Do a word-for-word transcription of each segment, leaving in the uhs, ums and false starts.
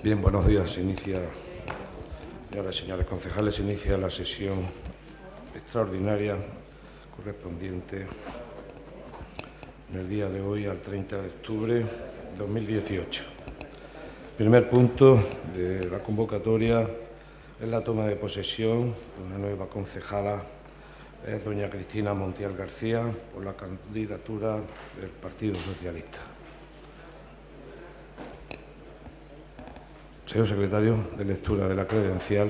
Bien, buenos días. Se inicia, señoras y señores concejales, se inicia la sesión extraordinaria correspondiente en el día de hoy al treinta de octubre de dos mil dieciocho. Primer punto de la convocatoria es la toma de posesión de una nueva concejala, es doña Cristina Montiel García, por la candidatura del Partido Socialista. Señor secretario, de lectura de la credencial.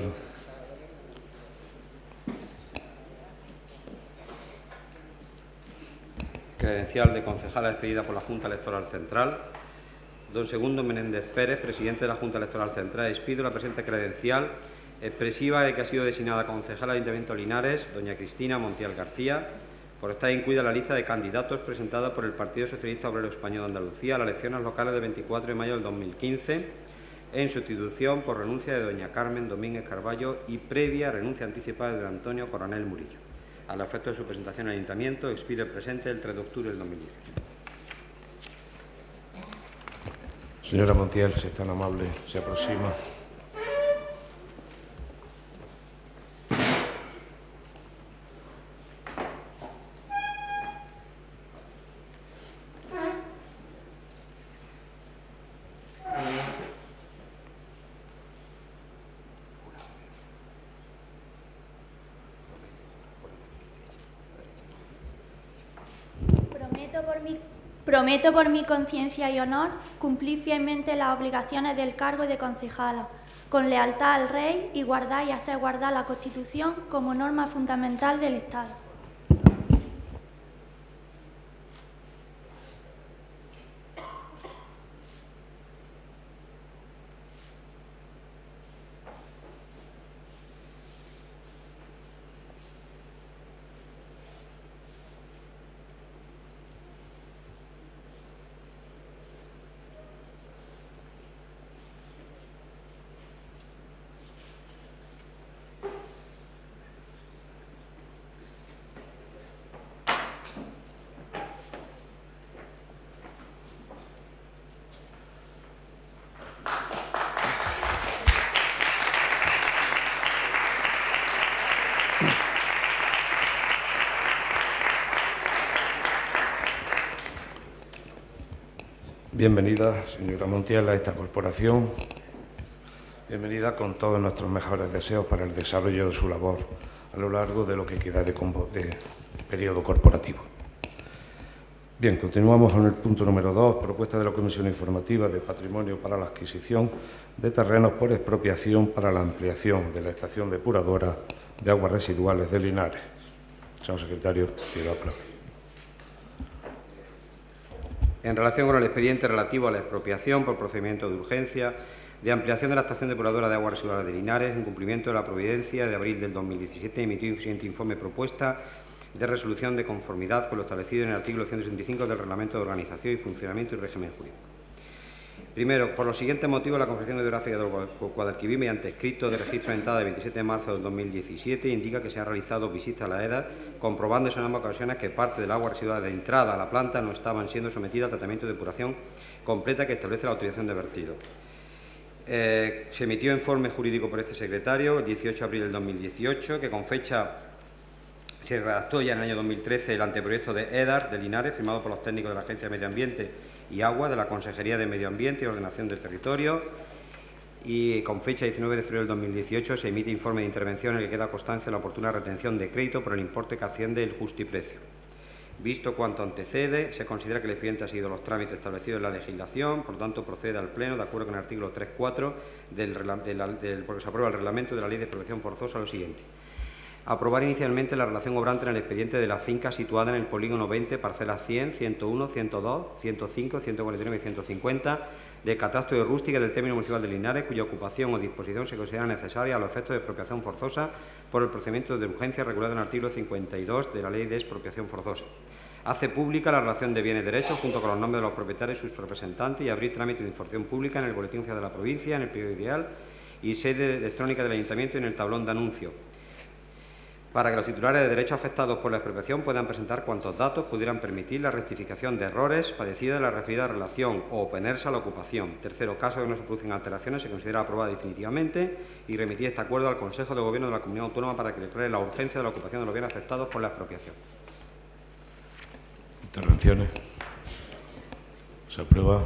Credencial de concejala expedida por la Junta Electoral Central. Don Segundo Menéndez Pérez, presidente de la Junta Electoral Central, expido la presente credencial expresiva de que ha sido designada concejala del Ayuntamiento de Linares, doña Cristina Montiel García, por estar incluida en la lista de candidatos presentada por el Partido Socialista Obrero Español de Andalucía a las elecciones locales del veinticuatro de mayo del dos mil quince, en sustitución por renuncia de doña Carmen Domínguez Carballo y previa renuncia anticipada de don Antonio Coronel Murillo. Al efecto de su presentación al Ayuntamiento, expide el presente el tres de octubre del dos mil dieciocho. Señora Montiel, si es tan amable, se aproxima. Prometo por mi, prometo por mi conciencia y honor cumplir fielmente las obligaciones del cargo de concejala, con lealtad al Rey y guardar y hacer guardar la Constitución como norma fundamental del Estado. Bienvenida, señora Montiel, a esta corporación. Bienvenida con todos nuestros mejores deseos para el desarrollo de su labor a lo largo de lo que queda de, de periodo corporativo. Bien, continuamos con el punto número dos, propuesta de la Comisión Informativa de Patrimonio para la adquisición de terrenos por expropiación para la ampliación de la estación depuradora de aguas residuales de Linares. Señor secretario, tiene la palabra. En relación con el expediente relativo a la expropiación por procedimiento de urgencia de ampliación de la estación depuradora de aguas residuales de Linares, en cumplimiento de la providencia de abril del dos mil diecisiete, emitió el siguiente informe propuesta de resolución de conformidad con lo establecido en el artículo ciento sesenta y cinco del Reglamento de Organización y Funcionamiento y Régimen Jurídico. Primero, por los siguientes motivos, la Confederación Hidrográfica del Guadalquivir, mediante escrito de registro de entrada del veintisiete de marzo del dos mil diecisiete, indica que se han realizado visitas a la E D A, comprobándose en ambas ocasiones que parte del agua residual de entrada a la planta no estaban siendo sometidas al tratamiento de depuración completa que establece la autorización de vertido. Eh, se emitió informe jurídico por este secretario el dieciocho de abril del dos mil dieciocho, que con fecha se redactó ya en el año dos mil trece el anteproyecto de E D A R de Linares, firmado por los técnicos de la Agencia de Medio Ambiente y Agua de la Consejería de Medio Ambiente y Ordenación del Territorio, y con fecha diecinueve de febrero del dos mil dieciocho se emite informe de intervención en el que queda constancia de la oportuna retención de crédito por el importe que asciende el justiprecio. Visto cuanto antecede, se considera que el expediente ha seguido los trámites establecidos en la legislación, por lo tanto procede al Pleno, de acuerdo con el artículo tres punto cuatro, del, del, del, porque se aprueba el reglamento de la Ley de Expropiación Forzosa, lo siguiente. Aprobar inicialmente la relación obrante en el expediente de la finca situada en el polígono veinte, parcelas cien, ciento uno, ciento dos, ciento cinco, ciento cuarenta y nueve y ciento cincuenta del catastro de rústica del término municipal de Linares, cuya ocupación o disposición se considera necesaria a los efectos de expropiación forzosa por el procedimiento de urgencia regulado en el artículo cincuenta y dos de la Ley de Expropiación Forzosa. Hace pública la relación de bienes y derechos junto con los nombres de los propietarios y sus representantes y abrir trámite de información pública en el Boletín Oficial de la Provincia, en el Periódico Ideal y sede electrónica del Ayuntamiento y en el tablón de anuncios. para que los titulares de derechos afectados por la expropiación puedan presentar cuantos datos pudieran permitir la rectificación de errores padecidos en la referida relación o oponerse a la ocupación. Tercero, caso de que no se producen alteraciones, se considera aprobada definitivamente y remitir este acuerdo al Consejo de Gobierno de la Comunidad Autónoma para que declare la urgencia de la ocupación de los bienes afectados por la expropiación. Intervenciones. Se aprueba.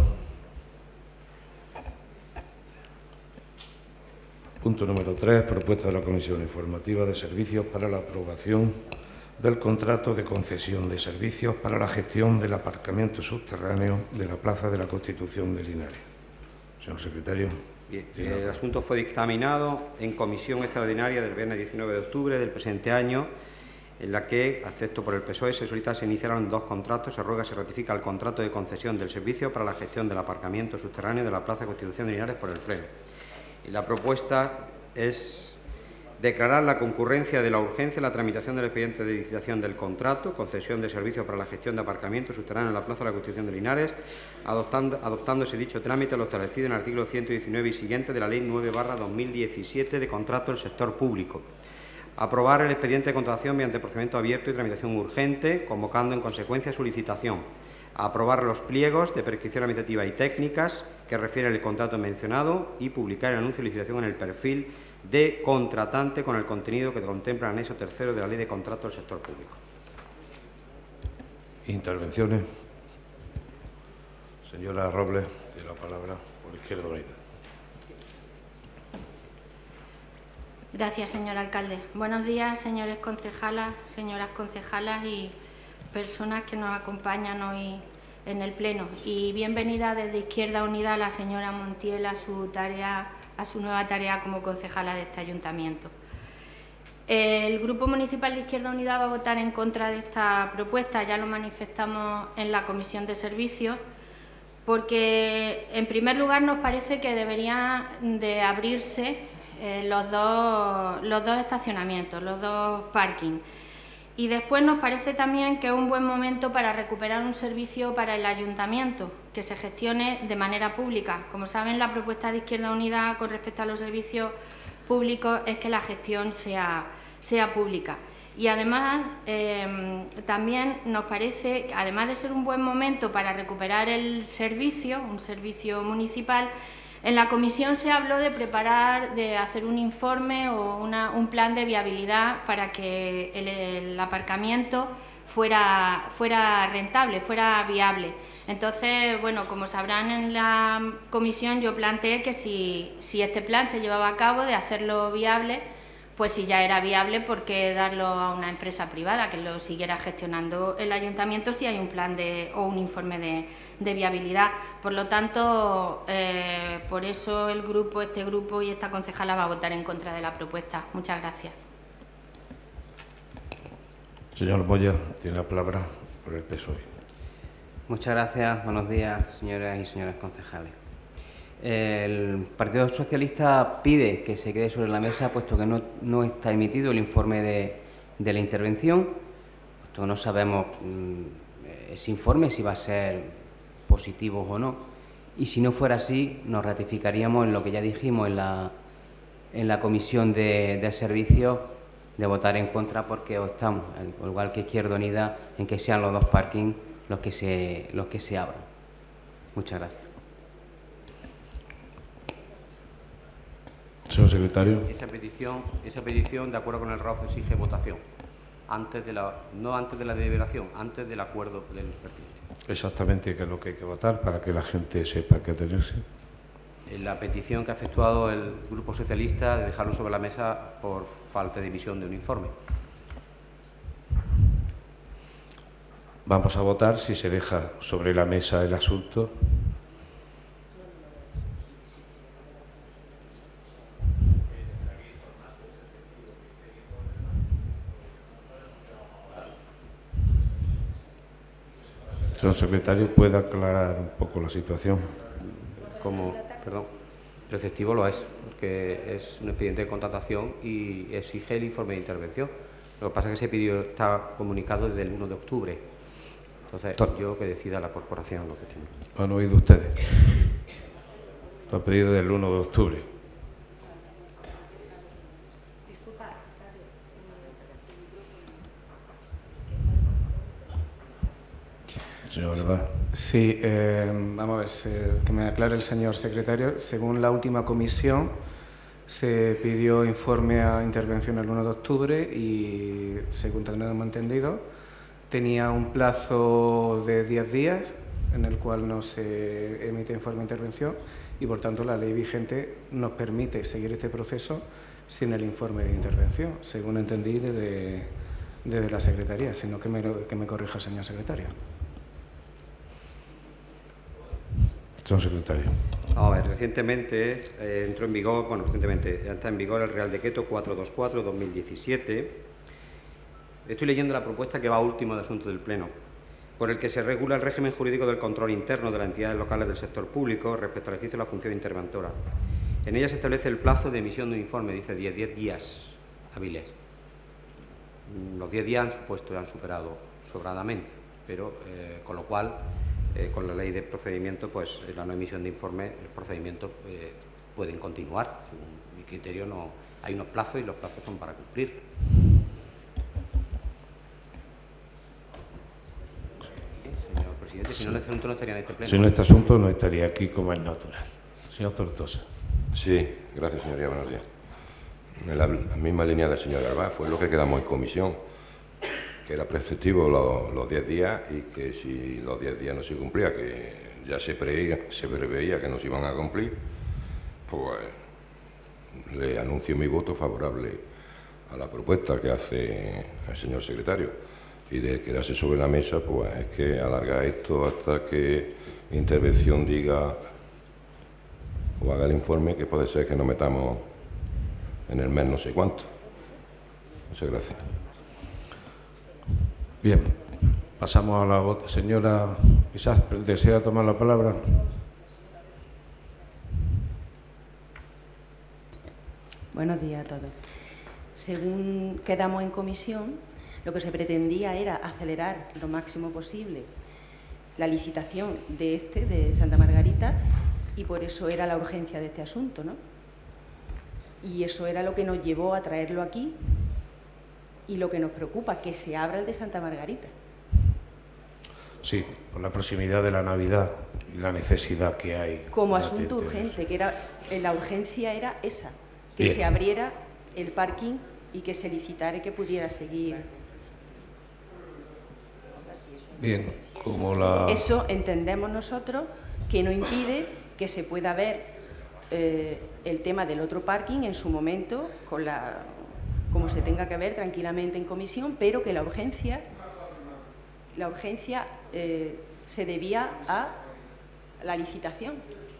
Punto número tres. Propuesta de la Comisión Informativa de Servicios para la aprobación del contrato de concesión de servicios para la gestión del aparcamiento subterráneo de la Plaza de la Constitución de Linares. Señor secretario. Bien, el asunto fue dictaminado en comisión extraordinaria del viernes diecinueve de octubre del presente año, en la que, acepto por el P S O E, se solicita se iniciaron dos contratos. Se ruega se ratifica el contrato de concesión del servicio para la gestión del aparcamiento subterráneo de la Plaza de Constitución de Linares por el Pleno. Y la propuesta es declarar la concurrencia de la urgencia en la tramitación del expediente de licitación del contrato, concesión de servicios para la gestión de aparcamiento subterráneo en la Plaza de la Constitución de Linares, adoptando, adoptándose dicho trámite a lo establecido en el artículo ciento diecinueve y siguiente de la Ley nueve barra dos mil diecisiete de contrato del sector público. Aprobar el expediente de contratación mediante procedimiento abierto y tramitación urgente, convocando en consecuencia su licitación. Aprobar los pliegos de prescripción administrativa y técnicas que refieren el contrato mencionado y publicar el anuncio de licitación en el perfil de contratante con el contenido que contempla el anexo tercero de la Ley de Contrato del Sector Público. Intervenciones. Señora Robles, tiene la palabra por Izquierda Unida. Gracias, señor alcalde. Buenos días, señores concejalas, señoras concejalas y personas que nos acompañan hoy en el Pleno. Y bienvenida desde Izquierda Unida a la señora Montiel a su tarea, a su nueva tarea como concejala de este ayuntamiento. El Grupo Municipal de Izquierda Unida va a votar en contra de esta propuesta. Ya lo manifestamos en la Comisión de Servicios, porque, en primer lugar, nos parece que deberían de abrirse eh, los, dos, los dos estacionamientos, los dos parkings. Y después nos parece también que es un buen momento para recuperar un servicio para el ayuntamiento, que se gestione de manera pública. Como saben, la propuesta de Izquierda Unida con respecto a los servicios públicos es que la gestión sea, sea pública. Y además, eh, también nos parece, además de ser un buen momento para recuperar el servicio, un servicio municipal, en la comisión se habló de preparar, de hacer un informe o una, un plan de viabilidad para que el, el aparcamiento fuera, fuera rentable, fuera viable. Entonces, bueno, como sabrán, en la comisión yo planteé que si, si este plan se llevaba a cabo, de hacerlo viable, pues si ya era viable, ¿por qué darlo a una empresa privada que lo siguiera gestionando el ayuntamiento si hay un plan de, o un informe de, de viabilidad? Por lo tanto, eh, por eso el grupo, este grupo y esta concejala va a votar en contra de la propuesta. Muchas gracias. Señor Moya, tiene la palabra por el P S O E. Muchas gracias. Buenos días, señoras y señores concejales. El Partido Socialista pide que se quede sobre la mesa, puesto que no, no está emitido el informe de, de la intervención, puesto que no sabemos mmm, ese informe si va a ser positivo o no. Y si no fuera así, nos ratificaríamos en lo que ya dijimos en la, en la Comisión de, de Servicios, de votar en contra, porque optamos, al igual que Izquierda Unida, en que sean los dos parkings los que se, los que se abran. Muchas gracias. Señor secretario. Esa petición, esa petición, de acuerdo con el R A O F, exige votación, antes de la, no antes de la deliberación, antes del acuerdo del pertinente. Exactamente qué es lo que hay que votar para que la gente sepa qué atenerse. La petición que ha efectuado el Grupo Socialista de dejarlo sobre la mesa por falta de emisión de un informe. Vamos a votar si se deja sobre la mesa el asunto. Señor secretario, ¿puede aclarar un poco la situación? Como, perdón, preceptivo lo es, porque es un expediente de contratación y exige el informe de intervención. Lo que pasa es que ese pedido está comunicado desde el uno de octubre. Entonces, yo que decida la corporación lo que tiene. ¿Han oído ustedes? Lo ha pedido del uno de octubre. Señor Alba. Sí, eh, vamos a ver, se, que me aclare el señor secretario. Según la última comisión, se pidió informe a intervención el uno de octubre y, según tenemos entendido, tenía un plazo de diez días en el cual no se emite informe de intervención y, por tanto, la ley vigente nos permite seguir este proceso sin el informe de intervención, según entendí desde, desde la Secretaría, sino que me, que me corrija el señor secretario. Señor secretario. A ver, recientemente eh, entró en vigor, bueno, recientemente ya está en vigor el Real Decreto cuatrocientos veinticuatro de dos mil diecisiete. Estoy leyendo la propuesta que va último de asunto del Pleno, por el que se regula el régimen jurídico del control interno de las entidades locales del sector público respecto al ejercicio de la función interventora. En ella se establece el plazo de emisión de un informe, dice diez días hábiles. Los diez días han supuesto, han superado sobradamente, pero eh, con lo cual, eh, con la ley de procedimiento, pues la no emisión de informe, el procedimiento eh, pueden continuar. Según mi criterio, no hay unos plazos y los plazos son para cumplir. Señor presidente, si no, este asunto no estaría en este pleno. Si no, este asunto no estaría aquí como es natural. Señor Tortosa. Sí, gracias, señoría. Buenos días. En la misma línea del señor Alba fue lo que quedamos en comisión, que era preceptivo los, los diez días y que si los diez días no se cumplía, que ya se preveía, se preveía que no se iban a cumplir, pues le anuncio mi voto favorable a la propuesta que hace el señor secretario. Y de quedarse sobre la mesa, pues es que alarga esto hasta que intervención diga o haga el informe, que puede ser que nos metamos en el mes no sé cuánto. Muchas gracias. Bien, pasamos a la votación. Señora Isaac, ¿desea tomar la palabra? Buenos días a todos. Según quedamos en comisión, lo que se pretendía era acelerar lo máximo posible la licitación de este, de Santa Margarita, y por eso era la urgencia de este asunto, ¿no? Y eso era lo que nos llevó a traerlo aquí y lo que nos preocupa, que se abra el de Santa Margarita. Sí, por la proximidad de la Navidad y la necesidad que hay. Como asunto urgente, que era la urgencia era esa, que Bien. se abriera el parking y que se licitara y que pudiera seguir. Bien, como la... Eso entendemos nosotros que no impide que se pueda ver eh, el tema del otro parking en su momento, con la, como se tenga que ver tranquilamente en comisión, pero que la urgencia, la urgencia eh, se debía a la licitación.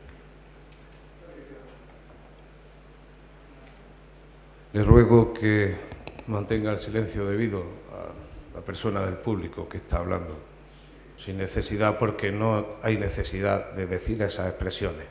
Le ruego que mantenga el silencio debido a la persona del público que está hablando, sin necesidad, porque no hay necesidad de decir esas expresiones.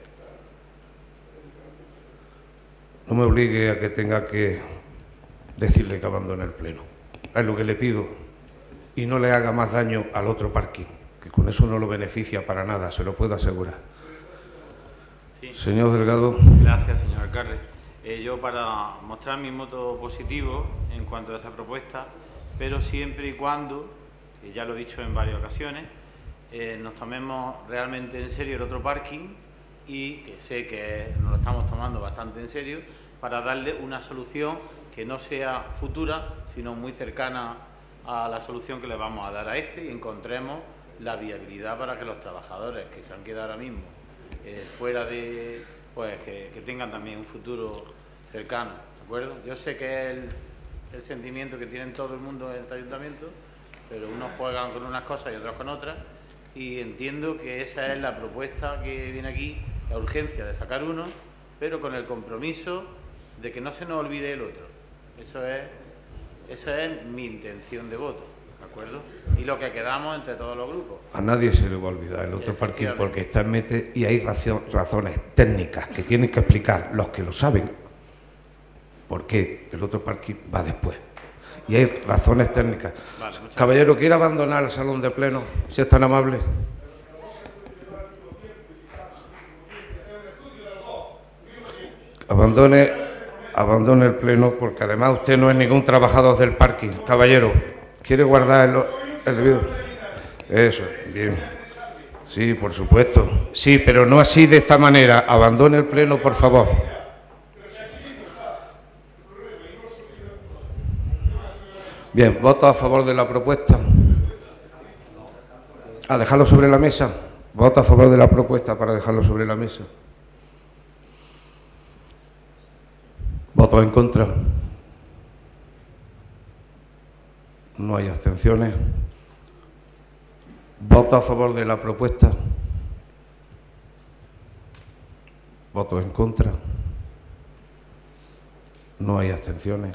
No me obligue a que tenga que decirle que abandone el pleno. Es lo que le pido, y no le haga más daño al otro parking, que con eso no lo beneficia para nada, se lo puedo asegurar. Sí. Señor Delgado. Gracias, señor alcalde. Eh, yo, para mostrar mi voto positivo en cuanto a esta propuesta, pero siempre y cuando, que ya lo he dicho en varias ocasiones, eh, nos tomemos realmente en serio el otro parking, y que sé que nos lo estamos tomando bastante en serio, para darle una solución que no sea futura, sino muy cercana a la solución que le vamos a dar a este, y encontremos la viabilidad para que los trabajadores que se han quedado ahora mismo eh, fuera de... pues que, que tengan también un futuro cercano, ¿de acuerdo? Yo sé que es el, el sentimiento que tienen todo el mundo en este ayuntamiento, pero unos juegan con unas cosas y otros con otras, y entiendo que esa es la propuesta que viene aquí, la urgencia de sacar uno, pero con el compromiso de que no se nos olvide el otro. Eso es, esa es mi intención de voto, ¿de acuerdo? Y lo que quedamos entre todos los grupos. A nadie se le va a olvidar el otro parking porque está en mete, y hay razones técnicas que tienen que explicar los que lo saben por qué el otro parking va después. Y hay razones técnicas. Vale, caballero, ¿quiere abandonar el salón de pleno, si es tan amable? Abandone, abandone el pleno, porque además usted no es ningún trabajador del parking. Caballero, ¿quiere guardar el, el debido? Eso, bien. Sí, por supuesto. Sí, pero no así, de esta manera. Abandone el pleno, por favor. Bien, ¿voto a favor de la propuesta? ¿A dejarlo sobre la mesa? ¿Voto a favor de la propuesta para dejarlo sobre la mesa? ¿Voto en contra? No hay abstenciones. ¿Voto a favor de la propuesta? ¿Voto en contra? No hay abstenciones.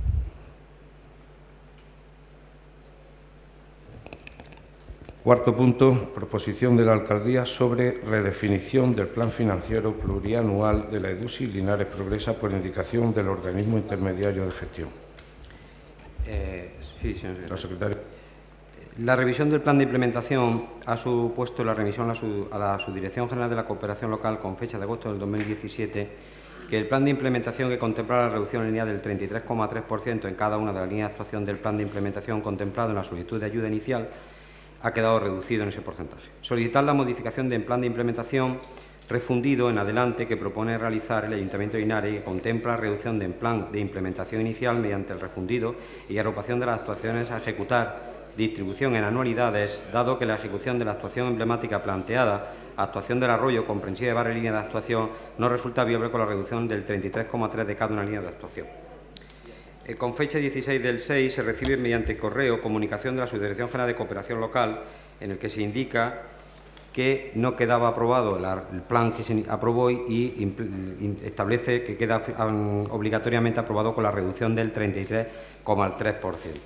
Cuarto punto, proposición de la Alcaldía sobre redefinición del plan financiero plurianual de la EDUSI Linares Progresa por indicación del organismo intermediario de gestión. Eh, sí, señor secretario. secretario. La revisión del plan de implementación ha supuesto la remisión a, su, a la Subdirección General de la Cooperación Local con fecha de agosto del dos mil diecisiete, que el plan de implementación que contempla la reducción lineal del treinta y tres coma tres por ciento en cada una de las líneas de actuación del plan de implementación contemplado en la solicitud de ayuda inicial ha quedado reducido en ese porcentaje. Solicitar la modificación del plan de implementación refundido en adelante que propone realizar el Ayuntamiento de Linares y que contempla la reducción del plan de implementación inicial mediante el refundido y agrupación de las actuaciones a ejecutar, distribución en anualidades, dado que la ejecución de la actuación emblemática planteada, actuación del arroyo comprensiva de varias líneas de actuación, no resulta viable con la reducción del treinta y tres coma tres de cada una línea de actuación. Eh, con fecha dieciséis del seis se recibe mediante correo comunicación de la Subdirección General de Cooperación Local en el que se indica que no quedaba aprobado la, el plan que se aprobó y, y establece que queda um, obligatoriamente aprobado con la reducción del treinta y tres coma tres por ciento.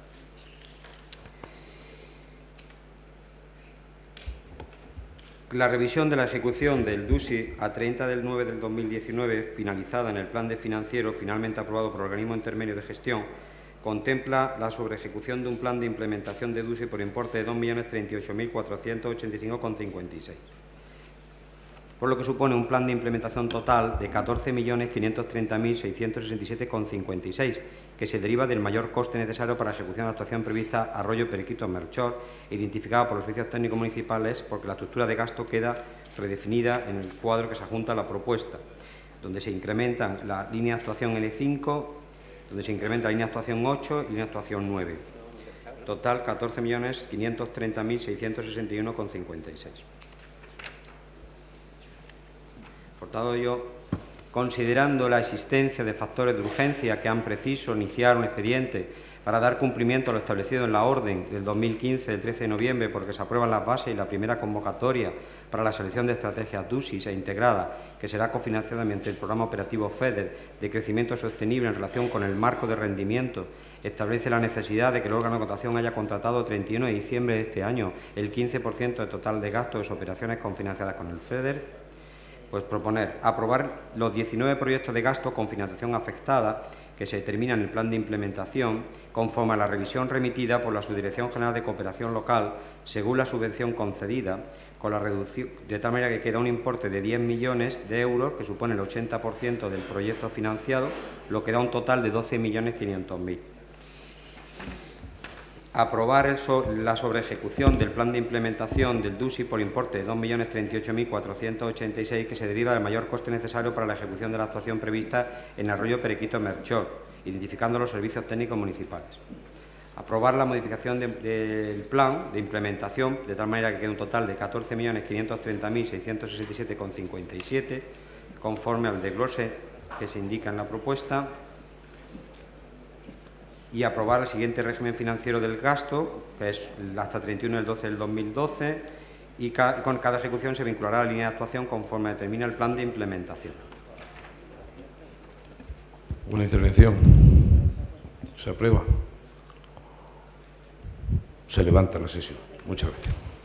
La revisión de la ejecución del DUSI a treinta del nueve del dos mil diecinueve, finalizada en el plan de financiero finalmente aprobado por el organismo intermedio de gestión, contempla la sobreejecución de un plan de implementación de DUSI por importe de dos millones treinta y ocho mil cuatrocientos ochenta y cinco coma cincuenta y seis, por lo que supone un plan de implementación total de catorce millones quinientos treinta mil seiscientos sesenta y siete coma cincuenta y seis, que se deriva del mayor coste necesario para la ejecución de la actuación prevista Arroyo Periquito Melchor, identificada por los servicios técnicos municipales, porque la estructura de gasto queda redefinida en el cuadro que se adjunta a la propuesta, donde se incrementan la línea de actuación L cinco, donde se incrementa la línea de actuación ocho y línea de actuación nueve. Total catorce millones quinientos treinta mil seiscientos sesenta y uno coma cincuenta y seis. Por tanto, yo, considerando la existencia de factores de urgencia que han preciso iniciar un expediente para dar cumplimiento a lo establecido en la orden del dos mil quince, del trece de noviembre, porque se aprueban las bases y la primera convocatoria para la selección de estrategias DUSI e integrada, que será cofinanciada mediante el programa operativo FEDER de crecimiento sostenible en relación con el marco de rendimiento, establece la necesidad de que el órgano de contratación haya contratado treinta y uno de diciembre de este año el quince por ciento del total de gastos de sus operaciones confinanciadas con el FEDER. Pues proponer aprobar los diecinueve proyectos de gasto con financiación afectada que se determinan en el plan de implementación conforme a la revisión remitida por la Subdirección General de Cooperación Local según la subvención concedida, con la reducción, de tal manera que queda un importe de diez millones de euros, que supone el ochenta por ciento del proyecto financiado, lo que da un total de doce millones quinientos mil. Aprobar el so la sobreejecución del plan de implementación del DUSI por importe de dos millones treinta y ocho mil cuatrocientos ochenta y seis, que se deriva del mayor coste necesario para la ejecución de la actuación prevista en Arroyo Periquito Melchor, identificando los servicios técnicos municipales. Aprobar la modificación de, del plan de implementación de tal manera que quede un total de catorce millones quinientos treinta mil seiscientos sesenta y siete coma cincuenta y siete, conforme al desglose que se indica en la propuesta. Y aprobar el siguiente régimen financiero del gasto, que es hasta treinta y uno del doce del dos mil doce, y ca con cada ejecución se vinculará a la línea de actuación conforme determina el plan de implementación. Una intervención. Se aprueba. Se levanta la sesión. Muchas gracias.